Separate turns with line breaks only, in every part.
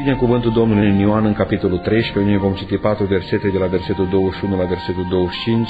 Cine cuvântul Domnului în Ioan în capitolul 13, unde vom citi 4 versete de la versetul 21 la versetul 25,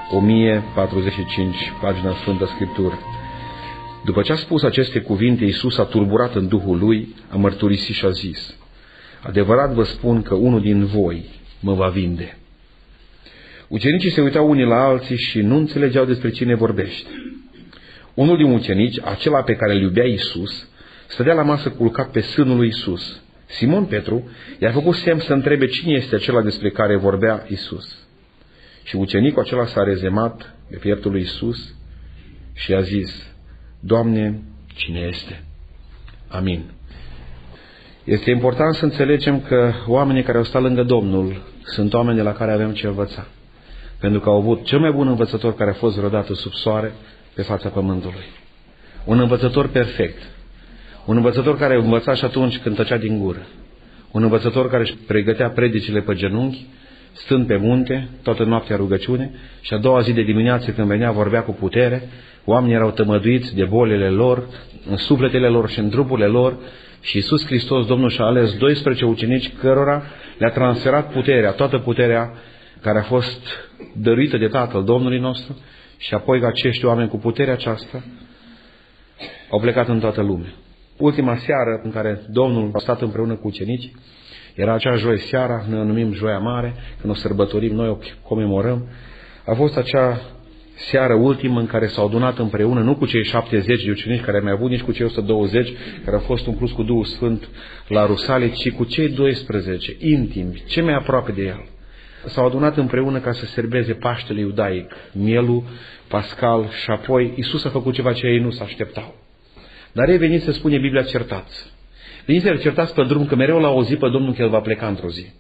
1045, pagina Sfântă Scriptură. După ce a spus aceste cuvinte, Iisus a tulburat în Duhul Lui, a mărturisit și a zis: adevărat vă spun că unul din voi mă va vinde. Ucenicii se uitau unii la alții și nu înțelegeau despre cine vorbește. Unul din ucenici, acela pe care îl iubea Iisus, stătea la masă culcat pe sânul lui Iisus. Simon Petru i-a făcut semn să întrebe cine este acela despre care vorbea Iisus. Și ucenicul acela s-a rezemat pe pieptul lui Iisus și a zis: Doamne, cine este? Amin. Este important să înțelegem că oamenii care au stat lângă Domnul sunt oameni de la care avem ce învăța. Pentru că au avut cel mai bun învățător care a fost vreodată sub soare pe fața pământului. Un învățător perfect. Un învățător care învăța și atunci când tăcea din gură. Un învățător care își pregătea predicile pe genunchi, stând pe munte, toată noaptea rugăciune, și a doua zi de dimineață când venea vorbea cu putere. Oamenii erau tămăduiți de bolile lor, în sufletele lor și în trupurile lor, și Iisus Hristos, Domnul, și-a ales 12 ucenici cărora le-a transferat puterea, toată puterea care a fost dăruită de Tatăl Domnului nostru, și apoi acești oameni cu puterea aceasta au plecat în toată lumea. Ultima seară în care Domnul a stat împreună cu ucenici era acea joi seara, ne o numim Joia Mare, când o sărbătorim, noi o comemorăm. A fost acea seară ultimă în care s-au adunat împreună, nu cu cei 70 de ucenici care mai avut, nici cu cei 120 care au fost umpluți cu Duhul Sfânt la Rusalii, ci cu cei 12 intimi, cei mai aproape de El. S-au adunat împreună ca să serbeze Paștele iudaic, mielul pascal, și apoi Iisus a făcut ceva ce ei nu se așteptau. Dar ei veniți, să spune Biblia, certați. Veniți să-L certați pe drum, că mereu l-a auzit pe Domnul că El va pleca într-o zi.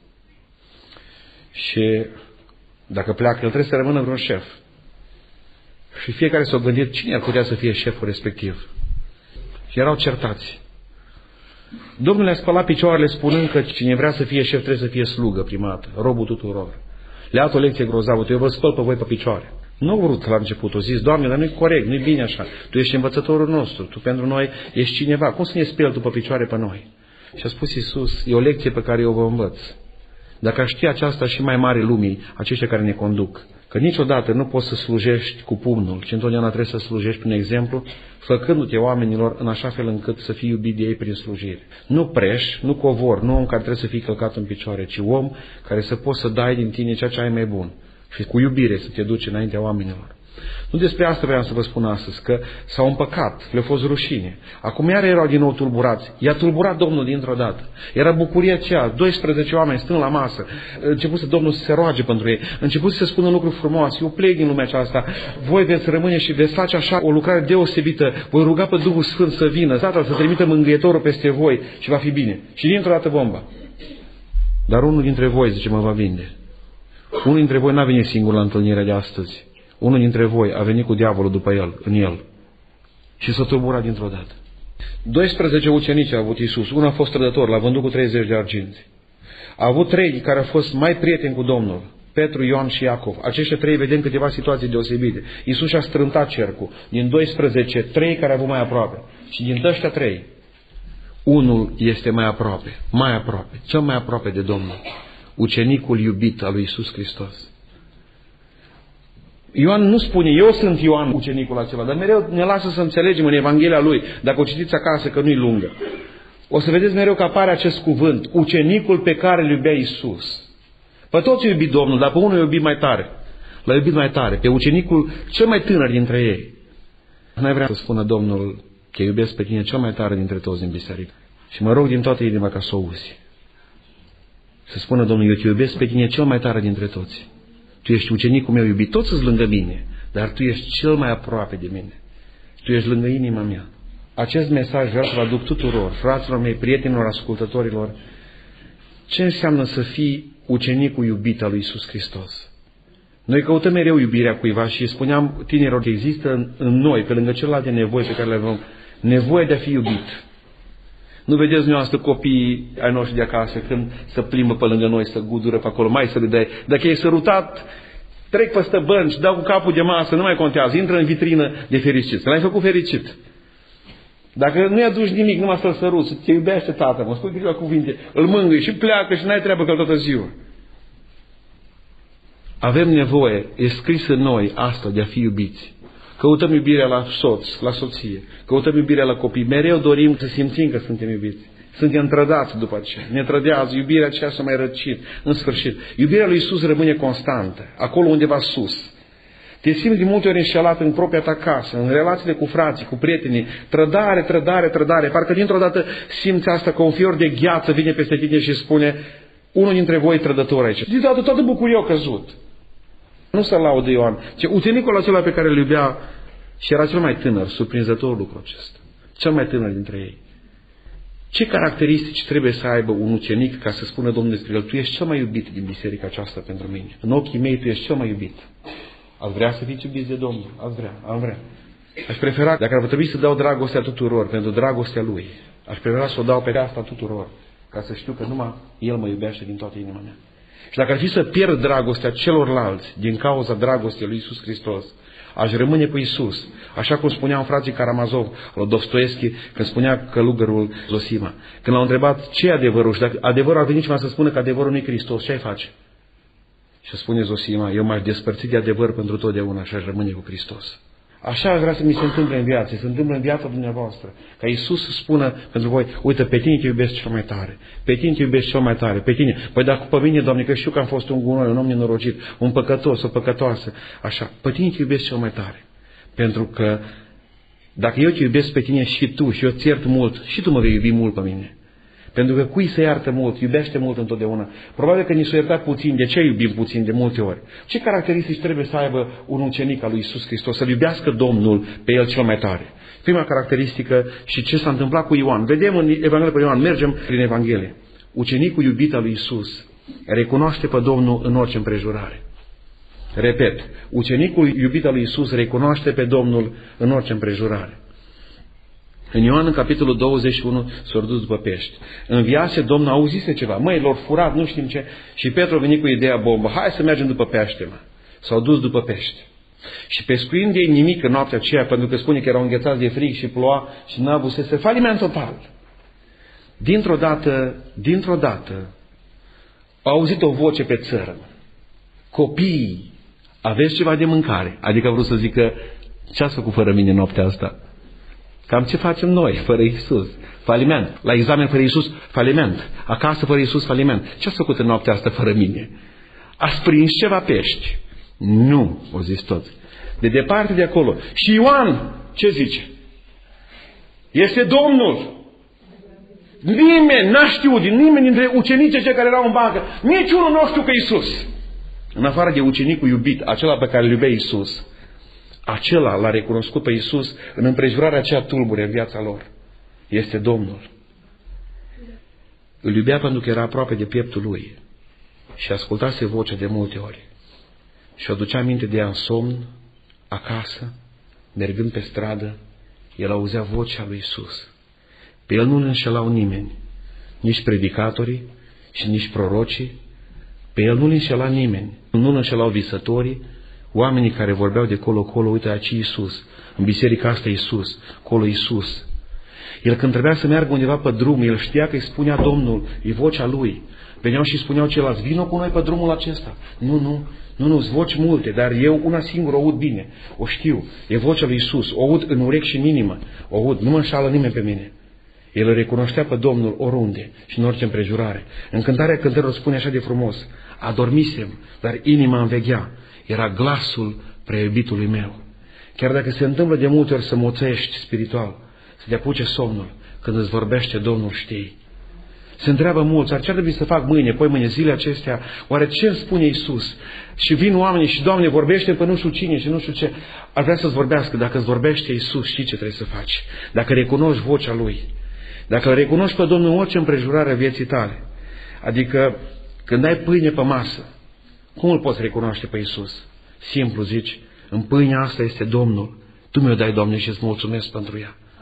Și dacă pleacă, El trebuie să rămână vreun șef. Și fiecare s-a gândit cine ar putea să fie șeful respectiv. Și erau certați. Domnul le-a spălat picioarele spunând că cine vrea să fie șef trebuie să fie slugă prima dată, robul tuturor. Le-a dat o lecție grozavă: eu vă spăl pe voi pe picioare. Nu au vrut la început, au zis: Doamne, dar nu-i corect, nu-i bine așa. Tu ești învățătorul nostru, tu pentru noi ești cineva. Cum să ne speli tu pe picioare pe noi? Și a spus Iisus: e o lecție pe care eu vă învăț. Dacă aș ști aceasta și mai mare lumii, aceștia care ne conduc, că niciodată nu poți să slujești cu pumnul, ci întotdeauna trebuie să slujești prin exemplu, făcându-te oamenilor în așa fel încât să fii iubit de ei prin slujire. Nu preș, nu covor, nu om care trebuie să fii călcat în picioare, ci om care să poți să dai din tine ceea ce ai mai bun și cu iubire să te duci înaintea oamenilor. Nu despre asta vreau să vă spun astăzi, că s-au împăcat, le-a fost rușine. Acum iar erau din nou tulburați. I-a tulburat Domnul dintr-o dată. Era bucuria aceea, 12 oameni stând la masă. Început Domnul să se roage pentru ei. Început să spună lucruri frumoase: eu plec din lumea aceasta, voi veți rămâne și veți face așa o lucrare deosebită. Voi ruga pe Duhul Sfânt să vină, Tatăl să trimită Mângâietorul peste voi și va fi bine. Și dintr-o dată bomba. Dar unul dintre voi, zice, mă va vinde. Unul dintre voi n-a venit singur la întâlnirea de astăzi. Unul dintre voi a venit cu diavolul după în el. Și s-a tulburat dintr-o dată. 12 ucenici a avut Iisus. Unul a fost trădător, l-a vândut cu 30 de arginți. A avut 3 care au fost mai prieteni cu Domnul: Petru, Ioan și Iacov. Aceștia 3 vedem câteva situații deosebite. Iisus și-a strântat cercul. Din 12, 3 care au avut mai aproape. Și din ăștia 3, unul este mai aproape, cel mai aproape de Domnul. Ucenicul iubit al lui Iisus Hristos. Ioan nu spune: eu sunt Ioan, ucenicul acela, dar mereu ne lasă să înțelegem în Evanghelia lui, dacă o citiți acasă, că nu-i lungă. O să vedeți mereu că apare acest cuvânt: ucenicul pe care îl iubea Iisus. Pe toți îi iubit Domnul, dar pe unul îi iubit mai tare. L-a iubit mai tare, pe ucenicul cel mai tânăr dintre ei. Noi vreau să spună Domnul că iubesc pe tine cel mai tare dintre toți din biserică. Și mă rog din toată inima ca să o auzi. Să spună Domnul: eu te iubesc pe tine cel mai tare dintre toți. Tu ești ucenicul meu iubit, toți sunt lângă mine, dar tu ești cel mai aproape de mine. Tu ești lângă inima mea. Acest mesaj vreau să-l aduc tuturor, fraților mei, prietenilor, ascultătorilor. Ce înseamnă să fii ucenicul iubit al lui Iisus Hristos? Noi căutăm mereu iubirea cuiva și spuneam tinerilor că există în noi, pe lângă celelalte nevoi pe care le avem, nevoie de a fi iubit. Nu vedeți dumneavoastră copiii ai noștri de acasă când se plimbă pe lângă noi, să gudură pe acolo, mai să le dai. Dacă e sărutat, trec peste bănci, dau cu capul de masă, nu mai contează, intră în vitrină de fericit. L-ai făcut fericit. Dacă nu-i aduci nimic, numai să-l săruți, să te iubește tata, mă spui câteva cuvinte, îl mângâi și pleacă și n-ai treabă că toată ziua. Avem nevoie, e scris în noi asta de a fi iubiți. Căutăm iubirea la soț, la soție, căutăm iubirea la copii, mereu dorim să simțim că suntem iubiți. Suntem trădați după aceea, ne trădează, iubirea aceea s-a mai răcit, în sfârșit. Iubirea lui Iisus rămâne constantă, acolo undeva sus. Te simți de multe ori înșelat în propria ta casă, în relațiile cu frații, cu prietenii, trădare, trădare, trădare. Parcă dintr-o dată simți asta că un fior de gheață vine peste tine și spune: unul dintre voi e trădător aici. De dată toată bucuria a căzut. Nu se laudă Ioan, ci ucenicul acela pe care îl iubea și era cel mai tânăr, surprinzător lucru acesta. Cel mai tânăr dintre ei. Ce caracteristici trebuie să aibă un ucenic ca să spună Domnul despre el: tu ești cel mai iubit din biserica aceasta pentru mine. În ochii mei tu ești cel mai iubit. Ați vrea să fiți iubiți de Domnul? Am vrea. Aș prefera, dacă ar trebui să dau dragostea tuturor pentru dragostea Lui, aș prefera să o dau pe asta tuturor, ca să știu că numai El mă iubește din toată inima mea. Și dacă ar fi să pierd dragostea celorlalți din cauza dragostei lui Iisus Hristos, aș rămâne cu Iisus, așa cum spuneau frații Karamazov, lui Dostoevski, când spunea călugărul Zosima. Când l-au întrebat ce e adevărul și dacă adevărul ar veni cineva să spună că adevărul nu e Hristos, ce ai face? Și spune Zosima: eu m-aș despărți de adevăr pentru totdeauna și aș rămâne cu Hristos. Așa aș vrea să mi se întâmple în viață, se întâmplă în viața dumneavoastră. Ca Iisus să spună pentru voi: uite, pe tine te iubesc cel mai tare, pe tine te iubesc cel mai tare, pe tine. Păi dacă pe mine, Doamne, că știu că am fost un gunoi, un om nenorocit, un păcătos, o păcătoasă, așa, pe tine te iubesc cel mai tare. Pentru că dacă eu te iubesc pe tine și tu, și eu ți iert mult, și tu mă vei iubi mult pe mine. Pentru că cui se iartă mult, iubește mult întotdeauna. Probabil că ni s-a iertat puțin. De ce iubim puțin de multe ori? Ce caracteristici trebuie să aibă un ucenic al lui Iisus Hristos? Să-L iubească Domnul pe El cel mai tare. Prima caracteristică și ce s-a întâmplat cu Ioan. Vedem în Evanghelia pe Ioan, mergem prin Evanghelie. Ucenicul iubit al lui Iisus recunoaște pe Domnul în orice împrejurare. Repet, ucenicul iubit al lui Iisus recunoaște pe Domnul în orice împrejurare. În Ioan, în capitolul 21, s-au dus după pești. Înviase Domnul, auzise ceva. Măi, l-au furat, nu știm ce. Și Petru a venit cu ideea bombă: hai să mergem după pește, mă. S-au dus după pești. Și pescuind ei nimic în noaptea aceea, pentru că spune că erau înghețați de frig și ploua și n-avusese, faliment total. Dintr-o dată, a auzit o voce pe țărm: copiii, aveți ceva de mâncare? Adică a vrut să zică: ce ați făcut fără mine noaptea asta? Cam ce facem noi fără Iisus? Faliment. La examen fără Iisus, faliment. Acasă fără Iisus, faliment. Ce ați făcut în noaptea asta fără mine? Ați prins ceva pești? Nu, o zis toți. De departe de acolo. Și Ioan, ce zice? Este Domnul. Nimeni n-a știut, nimeni dintre ucenicii cei care erau în bancă, niciunul nu știu că Iisus. În afară de ucenicul iubit, acela pe care îl iubea Iisus, acela l-a recunoscut pe Iisus în împrejurarea aceea tulbure în viața lor. Este Domnul. Îl iubea pentru că era aproape de pieptul lui și ascultase vocea de multe ori. Și o ducea aminte de ea în somn, acasă, mergând pe stradă, el auzea vocea lui Iisus. Pe el nu-l înșelau nimeni, nici predicatorii și nici prorocii. Pe el nu-l înșela nimeni, nu-l înșelau visătorii, oamenii care vorbeau de colo-colo: uite, aici Iisus, în biserica asta Iisus, colo Iisus. El când trebuia să meargă undeva pe drum, el știa că îi spunea Domnul, e vocea lui. Veneau și spuneau ceilalți: vină cu noi pe drumul acesta. Nu, voci multe, dar eu una singură o aud bine, o știu, e vocea lui Iisus, o aud în urechi și în inimă, o aud, nu mă înșală nimeni pe mine. El îl recunoștea pe Domnul oriunde și în orice împrejurare. În cântarea cântărilor spune așa de frumos: adormisem, dar inima înveghea. Era glasul prea iubitului meu. Chiar dacă se întâmplă de multe ori să moțești spiritual, să te apuce somnul, când îți vorbește Domnul, știi. Se întreabă mulți: ar ce trebui să fac mâine, poi mâine, zile acestea, oare ce îmi spune Iisus? Și vin oamenii și: Doamne, vorbește pe nu știu cine și nu știu ce. Ar vrea să-ți vorbească: dacă îți vorbește Iisus, știi ce trebuie să faci. Dacă recunoști vocea Lui, dacă îl recunoști pe Domnul în orice împrejurare a vieții tale, adică când ai pâine pe masă, cum îl poți recunoaște pe Iisus? Simplu zici: în pâinea asta este Domnul, Tu mi-o dai, Doamne, și îți mulțumesc pentru ea.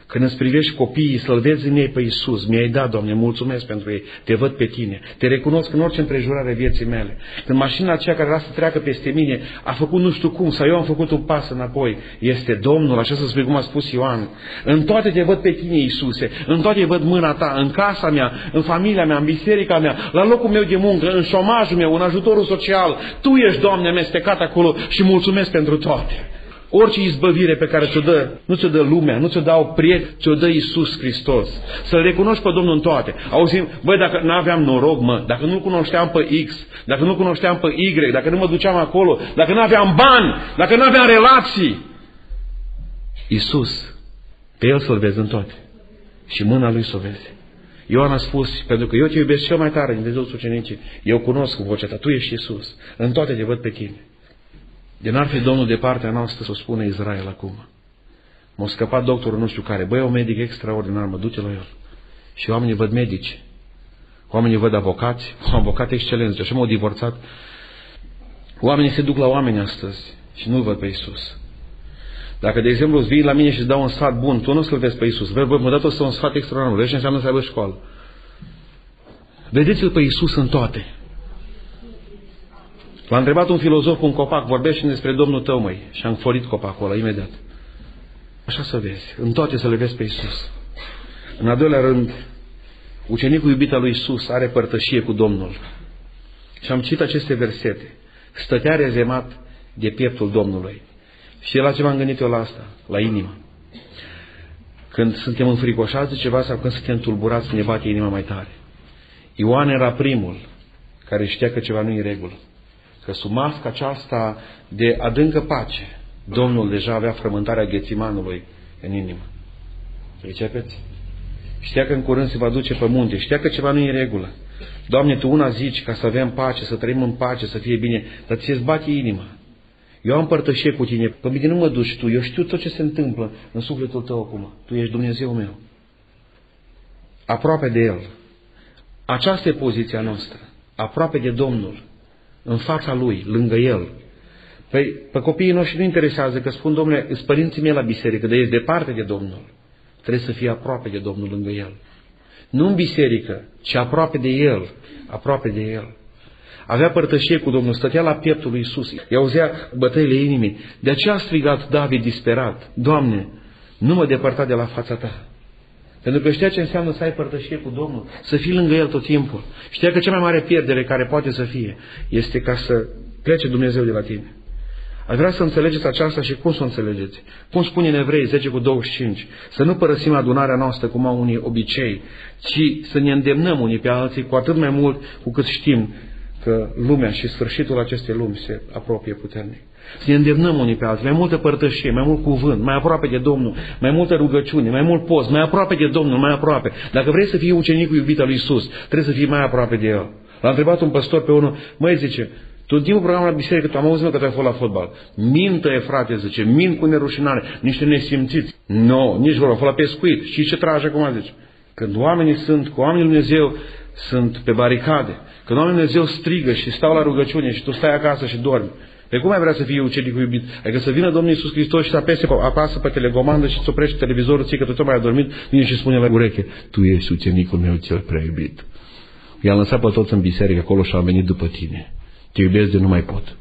Când îți privești copiii, să-L vezi în ei pe Iisus. Mi-ai dat, Doamne, mulțumesc pentru ei. Te văd pe Tine. Te recunosc în orice împrejurare vieții mele. Când mașina aceea care vrea să treacă peste mine a făcut nu știu cum, sau eu am făcut un pas înapoi, este Domnul, așa să spui cum a spus Ioan. În toate te văd pe Tine, Iisuse. În toate văd mâna Ta, în casa mea, în familia mea, în biserica mea, la locul meu de muncă, în șomajul meu, în ajutorul social. Tu ești, Doamne, amestecat acolo și mulțumesc pentru toate. Orice izbăvire pe care ți-o dă, nu ți-o dă lumea, nu ți-o dau prieteni, ți-o dă Iisus Hristos. Să-L recunoști pe Domnul în toate. Auzim, băi, dacă nu aveam noroc, dacă nu cunoșteam pe X, dacă nu cunoșteam pe Y, dacă nu mă duceam acolo, dacă nu aveam bani, dacă nu aveam relații. Iisus, pe El să-L vezi în toate. Și mâna Lui să o vezi. Ioan a spus, pentru că eu te iubesc cel mai tare dintre toți ucenicii, eu cunosc vocea Ta, Tu ești Iisus. În toate te văd pe Tine. De n-ar fi Domnul de partea noastră, să o spune Israel acum. M-a scăpat doctorul nu știu care. Băi, un medic extraordinar, mă duce la el. Și oamenii văd medici. Oamenii văd avocați, avocat excelenți. Așa m-au divorțat. Oamenii se duc la oameni astăzi și nu-L văd pe Iisus. Dacă, de exemplu, îți vii la mine și îți dau un sfat bun, tu nu o să-L vezi pe Iisus. Mă dat un sfat extraordinar. Vezi ce înseamnă să aibă școală. Vedeți-L pe Iisus în toate. L-a întrebat un filozof cu un copac, vorbește despre Domnul tău, măi. Și am forit copacul ăla imediat. Așa să vezi, în toate să le vezi pe Iisus. În al doilea rând, ucenicul iubit al lui Iisus are părtășie cu Domnul. Și am citit aceste versete. Stătea rezemat de pieptul Domnului. Și la ce m-am gândit eu la asta? La inimă. Când suntem înfricoșați de ceva sau când suntem tulburați, ne bate inima mai tare. Ioan era primul care știa că ceva nu e în regulă. Că sub masca aceasta de adâncă pace, Domnul deja avea frământarea Ghețimanului în inimă. Pricepeți? Știa că în curând se va duce pe munte, știa că ceva nu e în regulă. Doamne, Tu una zici ca să avem pace, să trăim în pace, să fie bine, dar ți-ți bate inima. Eu am părtășie cu Tine, pe mine nu mă duci Tu, eu știu tot ce se întâmplă în sufletul Tău acum. Tu ești Dumnezeu meu. Aproape de El. Aceasta e poziția noastră. Aproape de Domnul. În fața Lui, lângă El. Păi, pe copiii noștri nu interesează că spun, Domnule, îți părinții mei la biserică, dar ești departe de Domnul. Trebuie să fii aproape de Domnul, lângă El. Nu în biserică, ci aproape de El. Aproape de El. Avea părtășie cu Domnul, stătea la pieptul lui Iisus. I-auzea bătăile inimii. De aceea a strigat David disperat: Doamne, nu mă depărta de la fața Ta. Pentru că știa ce înseamnă să ai părtășie cu Domnul, să fii lângă El tot timpul. Știa că cea mai mare pierdere care poate să fie este ca să plece Dumnezeu de la tine. Aș vrea să înțelegeți aceasta și cum să o înțelegeți. Cum spune în Evrei 10:25, să nu părăsim adunarea noastră cum au unii obicei, ci să ne îndemnăm unii pe alții, cu atât mai mult cu cât știm că lumea și sfârșitul acestei lumi se apropie puternic. Să ne îndemnăm unii pe alții, mai multă părtășie, mai mult cuvânt, mai aproape de Domnul, mai multă rugăciune, mai mult post, mai aproape de Domnul, mai aproape. Dacă vrei să fii ucenicul iubit al lui Iisus, trebuie să fii mai aproape de El. L-a întrebat un păstor pe unul, măi, zice, tu în timpul programului la biserică, tu am auzit că tu ai fost la fotbal. Mintă-e, frate, zice, mint cu nerușinare, niște nesimțiți. Nu, nici vorba, a fost la pescuit. Și ce trage acum, zice? Când oamenii sunt cu oamenii lui Dumnezeu, sunt pe baricade. Când oamenii lui Dumnezeu strigă și stau la rugăciune și tu stai acasă și dormi. Pe cum ai vrea să fii ucenicul iubit? Adică să vină Domnul Iisus Hristos și să apasă pe telecomandă și să oprești televizorul, ție că tu tot mai ai dormit, vine și spune la ureche, tu ești ucenicul meu cel prea iubit. I-a lăsat pe toți în biserică acolo și am venit după tine. Te iubesc de nu mai pot.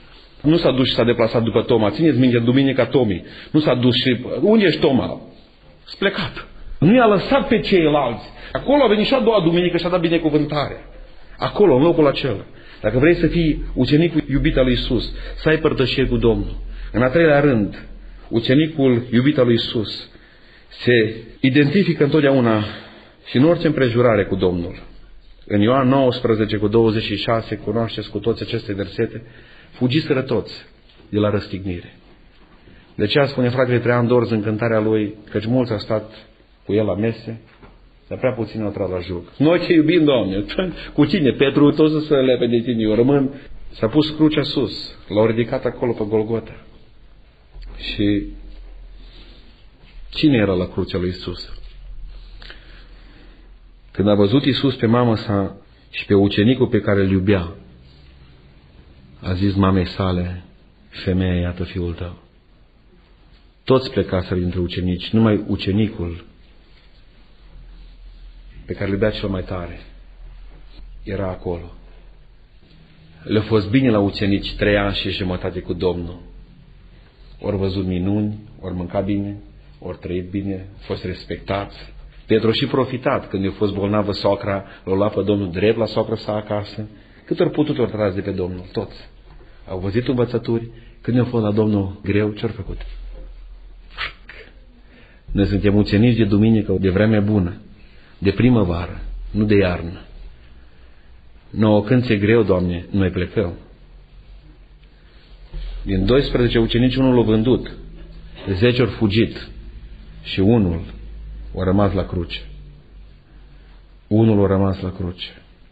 Nu s-a dus și s-a deplasat după Toma. Țineți minte, duminica Tomii. Nu s-a dus și... Unde ești Toma? S-a plecat. Nu i-a lăsat pe ceilalți. Acolo a venit și a doua duminică și a dat binecuvântare. Acolo, în locul acela. Dacă vrei să fii ucenicul iubit al lui Iisus, să ai părtășie cu Domnul. În a treilea rând, ucenicul iubit al lui Iisus se identifică întotdeauna și în orice împrejurare cu Domnul. În Ioan 19:26, cunoașteți cu toți aceste versete, fugiseră toți de la răstignire. De aceea spune fratele Traian Dorz în cântarea lui, căci mulți au stat cu el la mese, dar prea puțin au tras la joc. Noi te iubim, Doamne, cu tine, Petru, tot să se lepe de tine, eu rămân. S-a pus crucea sus, l-au ridicat acolo pe Golgota. Și cine era la crucea lui Iisus? Când a văzut Iisus pe mama sa și pe ucenicul pe care îl iubea, a zis mamei sale, femeie, iată fiul tău. Toți plecaseră dintre ucenici, numai ucenicul pe care îl iubea cel mai tare era acolo. Le-a fost bine la ucenici 3 ani și jumătate cu Domnul. Ori văzut minuni, ori mâncat bine, ori trăit bine, a fost respectați. Petru și profitat când i-a fost bolnavă socra, l-a luat pe Domnul drept la socră sa acasă. Cât ori putut ori tras de pe Domnul, toți. Au văzut învățături, când i-a fost la Domnul greu, ce-au făcut? Noi suntem ucenici de duminică, de vreme bună, de primăvară, nu de iarnă. Nouă când ți-e greu, Doamne, noi plecăm. Din 12 ucenici, unul l-a vândut, 10 au fugit și unul a rămas la cruce. Unul a rămas la cruce.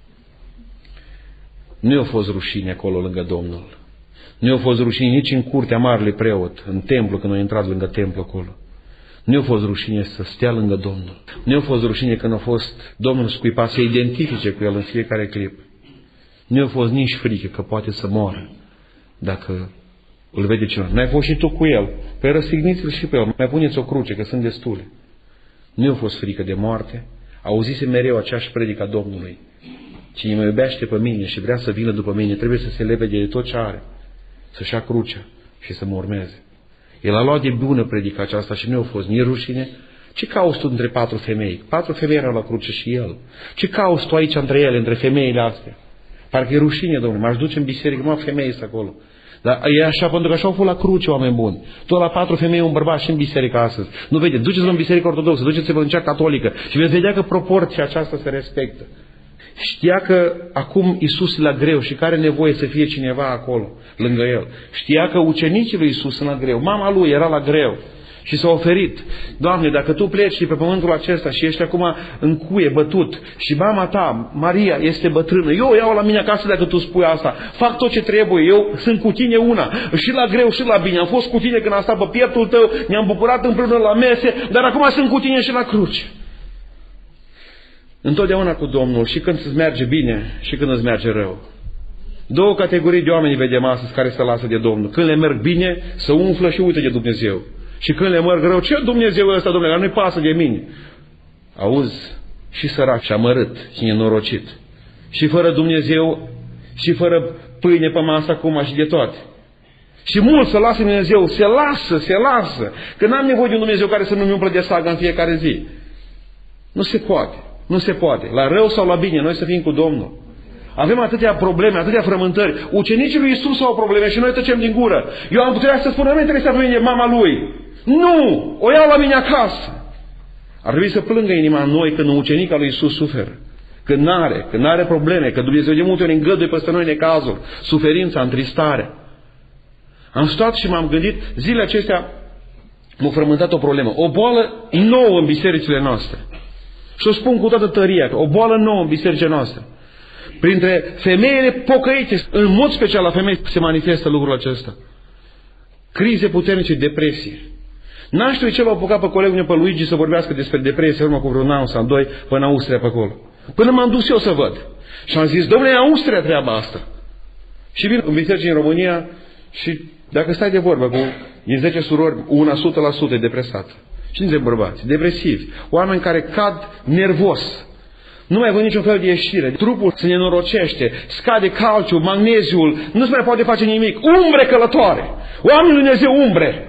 Nu i-a fost rușine acolo lângă Domnul. Nu i-a fost rușine nici în curtea marelui preot, în templu, când a intrat lângă templu acolo. Nu i-a fost rușine să stea lângă Domnul. Nu i-a fost rușine când a fost Domnul scuipat să identifice cu el în fiecare clip. Nu i-a fost nici frică că poate să moară dacă îl vede cineva. N-ai fost și tu cu el. Păi răstigniți-l și pe el. Mai puneți o cruce, că sunt destule. Nu i-a fost frică de moarte. Auzise mereu aceeași predică a Domnului. Cine mă iubește pe mine și vrea să vină după mine, trebuie să se lepede de tot ce are. Să-și ia crucea și să mă urmeze. El a luat de bună predica aceasta și nu i-a fost nici rușine. Ce cauți tu între 4 femei? 4 femei erau la cruce și el. Ce cauți tu aici între ele, între femeile astea? Parcă e rușine, Domnule, m-aș duce în biserică, mă, femei să acolo. Dar e așa, pentru că așa au fost la cruce, oameni buni. Tot la 4 femei un bărbat și în biserică astăzi. Nu vedeți, duceți-vă în biserică ortodoxă, duceți-vă în cea catolică și veți vedea că proporția aceasta se respectă. Știa că acum Iisus e la greu și că are nevoie să fie cineva acolo, lângă el. Știa că ucenicii lui Iisus sunt la greu. Mama lui era la greu și s-a oferit. Doamne, dacă tu pleci pe pământul acesta și ești acum în cuie, bătut, și mama ta, Maria, este bătrână, eu o iau la mine acasă dacă tu spui asta. Fac tot ce trebuie, eu sunt cu tine una. Și la greu și la bine. Am fost cu tine când am stat pe pieptul tău, ne-am bucurat împreună la mese, dar acum sunt cu tine și la cruce. Întotdeauna cu Domnul, și când îți merge bine și când îți merge rău. 2 categorii de oameni vedem astăzi care se lasă de Domnul. Când le merg bine, se umflă și uită de Dumnezeu. Și când le merg rău, ce Dumnezeu ăsta, Domnule, dar nu-i pasă de mine. Auzi, și sărac, și amărât, și nenorocit. Și fără Dumnezeu, și fără pâine pe masă acum și de toate. Și mulți se lasă Dumnezeu, se lasă. Că n-am nevoie de un Dumnezeu care să nu-mi umplă de sagă în fiecare zi. Nu se poate. Nu se poate. La rău sau la bine, noi să fim cu Domnul. Avem atâtea probleme, atâtea frământări. Ucenicii lui Iisus au probleme și noi tăcem din gură. Eu am putea să spun, nu trebuie să mine mama lui. Nu! O iau la mine acasă. Ar trebui să plângă inima în noi când un ucenic al lui Iisus suferă. Când n-are probleme, că Dumnezeu de multe ori îngăduie peste noi necazuri, suferința, întristarea. Am stat și m-am gândit, zilele acestea m-a frământat o problemă. O boală nouă în bisericile noastre. Și o spun cu toată tăria, o boală nouă în bisericile noastre. Printre femeile pocăite, în mod special la femei, se manifestă lucrul acesta. Crize puternice, depresie. N-aș știu ce l-a apucat pe colegul meu, pe Luigi, să vorbească despre depresie, urmă cu vreun an sau 2, până în Austria pe acolo. Până m-am dus eu să văd. Și am zis, domnule, în Austria treaba asta. Și vin în biserici în România și dacă stai de vorbă cu din 10 surori, una 100% depresată. 50 bărbați, depresivi, oameni care cad nervos. Nu mai văd niciun fel de ieșire. Trupul se nenorocește, scade calciul, magneziul, nu se mai poate face nimic. Umbre călătoare! Oamenii lui Dumnezeu umbre!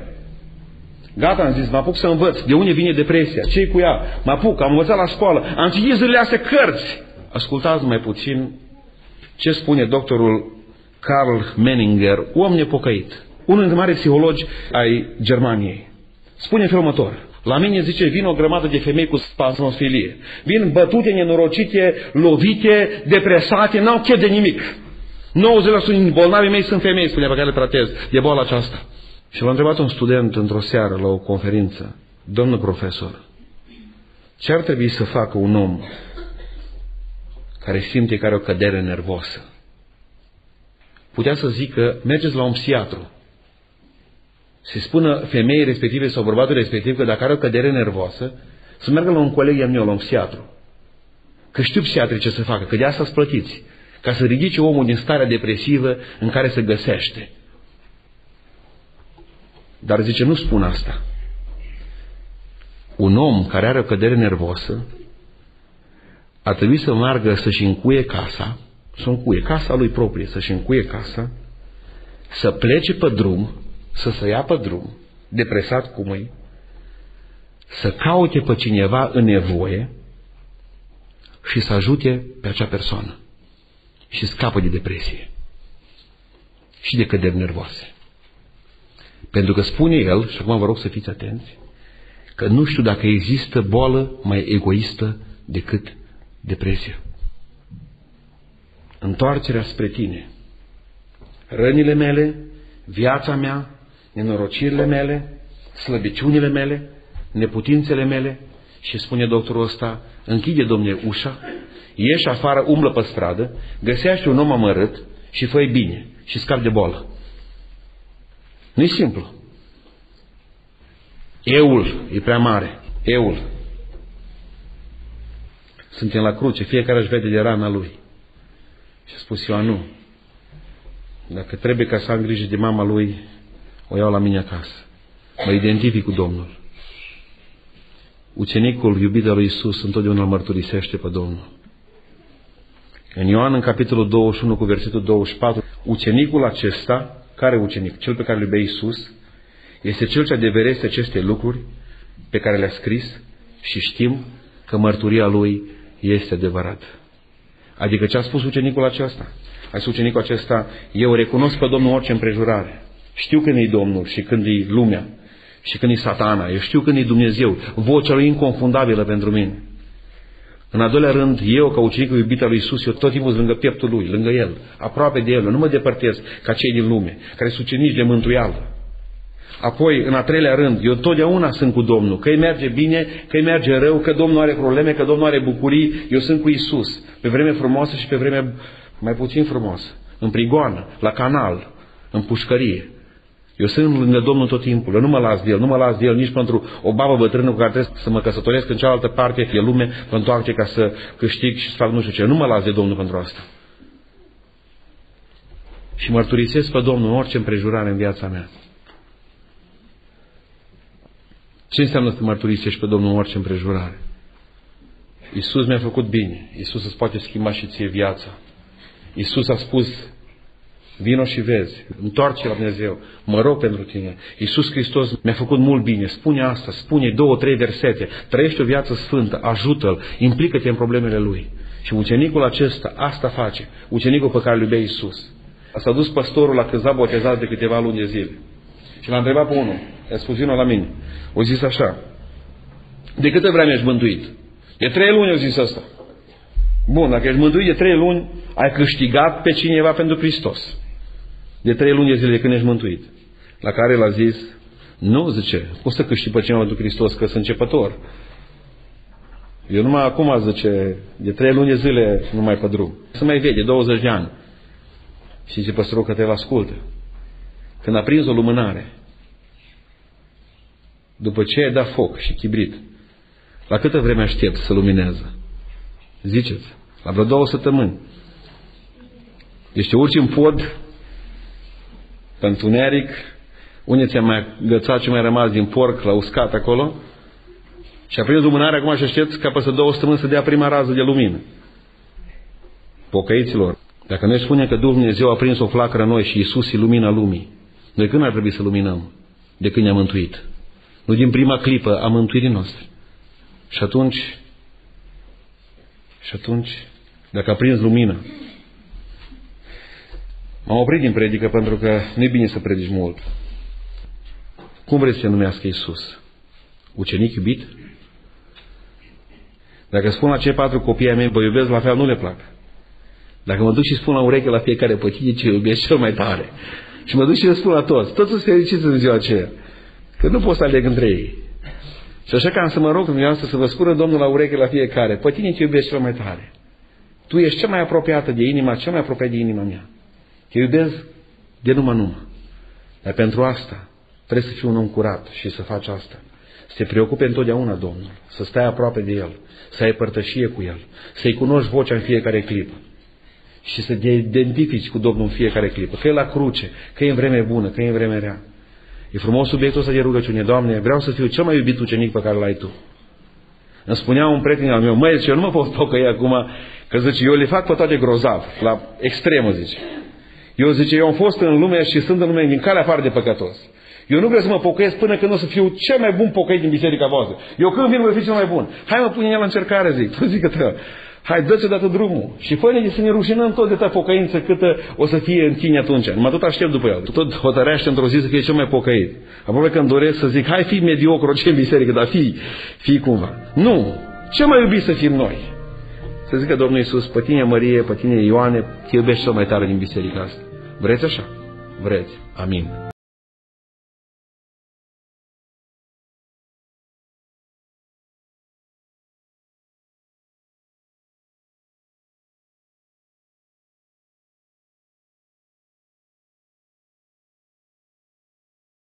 Gata, am zis, mă apuc să învăț. De unde vine depresia? Ce-i cu ea? Mă apuc, am învățat la școală. Am citit zilele astea cărți. Ascultați mai puțin ce spune doctorul Karl Menninger, om nepocăit. Unul dintre mari psihologi ai Germaniei. Spune în felul următor. La mine, zice, vin o grămadă de femei cu spasmofilie. Vin bătute, nenorocite, lovite, depresate, n-au chef de nimic. 90% din bolnavii mei sunt femei, spune, pe care le tratez de boala aceasta. Și l-a întrebat un student într-o seară la o conferință. Domnul profesor, ce ar trebui să facă un om care simte că are o cădere nervosă? Putea să zică, mergeți la un psihiatru. Se spună femeii respective sau bărbatul respectiv că dacă are o cădere nervoasă, să meargă la un coleg al meu, la un psihiatru. Că știu psihiatrii ce să facă, că de asta îți plătiți. Ca să ridice omul din starea depresivă în care se găsește. Dar zice, nu spun asta. Un om care are o cădere nervosă ar trebui să meargă să-și încuie casa, să încuie casa lui proprie, să-și încuie casa, să plece pe drum, să se ia pe drum, depresat cum e, să caute pe cineva în nevoie și să ajute pe acea persoană și scapă de depresie și de căderi nervoase. Pentru că spune el, și acum vă rog să fiți atenți, că nu știu dacă există boală mai egoistă decât depresia. Întoarcerea spre tine. Rănile mele, viața mea, nenorocirile mele, slăbiciunile mele, neputințele mele, și spune doctorul ăsta, închide, Domne, ușa, ieși afară, umblă pe stradă, găsește un om amărât și fă-i bine și scapi de boală. Nu-i simplu. Eul e prea mare. Eul. Suntem la cruce, fiecare își vede de rana lui. Și a spus Ioan, nu. Dacă trebuie ca să am grijă de mama lui, o iau la mine acasă. Mă identific cu Domnul. Ucenicul iubit al lui Iisus întotdeauna îl mărturisește pe Domnul. În Ioan, în capitolul 21, cu versetul 24, ucenicul acesta, care ucenic? Cel pe care îl iubea Iisus, este cel ce adeverese aceste lucruri pe care le-a scris și știm că mărturia lui este adevărată. Adică ce a spus ucenicul acesta? A spus ucenicul acesta, eu recunosc pe Domnul orice împrejurare. Știu când e Domnul și când e lumea și când e Satana. Eu știu când e Dumnezeu. Vocea lui inconfundabilă pentru mine. În al doilea rând, eu, ca ucenicul iubit al lui Iisus, eu tot timpul sunt lângă pieptul lui, lângă el, aproape de el. Eu nu mă depărtez ca cei din lume, care sunt ucenici de mântuială. Apoi, în al treilea rând, eu totdeauna sunt cu Domnul. Că îi merge bine, că îi merge rău, că Domnul are probleme, că Domnul are bucurii, eu sunt cu Iisus. Pe vreme frumoasă și pe vreme mai puțin frumoasă. În prigoană, la canal, în pușcărie. Eu sunt lângă Domnul tot timpul. Eu nu mă las de el. Nu mă las de el nici pentru o babă bătrână cu care trebuie să mă căsătoresc în cealaltă parte de lume, pentru alții ca să câștig și să fac nu știu ce. Nu mă las de Domnul pentru asta. Și mărturisesc pe Domnul orice împrejurare în viața mea. Ce înseamnă să mărturisești pe Domnul orice împrejurare? Iisus mi-a făcut bine. Iisus îți poate schimba și ție viața. Iisus a spus, vino și vezi, întoarce la Dumnezeu, mă rog pentru tine. Iisus Hristos mi-a făcut mult bine. Spune asta, spune 2-3 versete. Trăiește o viață sfântă, ajută-l, implică-te în problemele lui. Și ucenicul acesta asta face. Ucenicul pe care îl iubea Iisus. S-a dus păstorul la câțiva botezați de câteva luni de zile. Și l-a întrebat pe unul. I-a spus, vino la mine. O zis așa, de câte vreme ești mântuit? De 3 luni, au zis asta. Bun, dacă ești mântuit de 3 luni, ai câștigat pe cineva pentru Hristos. De 3 luni de zile de când ești mântuit. La care l-a zis, nu, zice, cum să câștigi pe cineva pentru Hristos, că sunt începător. Eu numai acum, zice, de 3 luni de zile numai pe drum. Se mai vede, 20 de ani. Și zice păstorul că te ascultă. Când a prins o lumânare, după ce ai dat foc și chibrit, la câtă vreme aștept să luminează? Ziceți, la vreo 2 săptămâni. Deci te urci în pod, pe întuneric, unde ți-a mai gățat ce mai rămas din porc la uscat acolo, și a prins lumânarea acum și aștepți ca peste 2 săptămâni să dea prima rază de lumină. Pocăiților, dacă noi spunem că Dumnezeu a prins o flacără în noi și Iisus e lumina lumii, noi când ar trebui să luminăm? De când ne-a mântuit. Nu din prima clipă a mântuirii noastre. Și atunci, dacă a prins lumina, m-am oprit din predică pentru că nu e bine să predici mult. Cum vreți să se numească Iisus? Ucenic iubit? Dacă spun la cei 4 copii ai mei, vă iubesc la fel, nu le plac. Dacă mă duc și spun la ureche la fiecare pe tine ce iubesc cel mai tare, și mă duc și le spun la toți sunt fericiți în ziua aceea, că nu pot să aleg între ei. Și așa că am să mă rog dumneavoastră să vă spună Domnul la ureche la fiecare, pe tine te iubesc cel mai tare. Tu ești cea mai apropiată de inima, cea mai apropiată de inima mea. Te iubesc de numai. Dar pentru asta trebuie să fii un om curat și să faci asta. Să te preocupe întotdeauna Domnul, să stai aproape de El, să ai părtășie cu El, să-i cunoști vocea în fiecare clipă și să te identifici cu Domnul în fiecare clipă, că e la cruce, că e în vreme bună, că e în vreme rea. E frumos subiectul ăsta de rugăciune. Doamne, vreau să fiu cel mai iubit ucenic pe care l-ai Tu. Îmi spunea un prieten al meu, măi, zice, eu nu mă pot pocăi acum, că zice, eu le fac pe toate grozav, la extremă, zice. Eu am fost în lume și sunt în lume din calea afară de păcătos. Eu nu vreau să mă pocăiesc până când o să fiu cel mai bun pocăit din biserica voastră. Eu când vin voi fi cel mai bun. Hai mă pune el la încercare, zic. Tu zic că hai, dă-ți odată drumul. Și fă-ne să ne rușinăm tot de ta pocăință câtă o să fie în tine atunci. Numai tot aștept după el. Tot hotărește într-o zi să fie cel mai pocăit. Aproape când doresc să zic, hai fi mediocru ce în biserică, dar fii cumva. Nu. Cel mai iubit să fim noi. Să zică Domnul Iisus, pe tine Marie, pe tine Ioane, te iubești cel mai tare din biserica asta. Vreți așa? Vreți. Amin.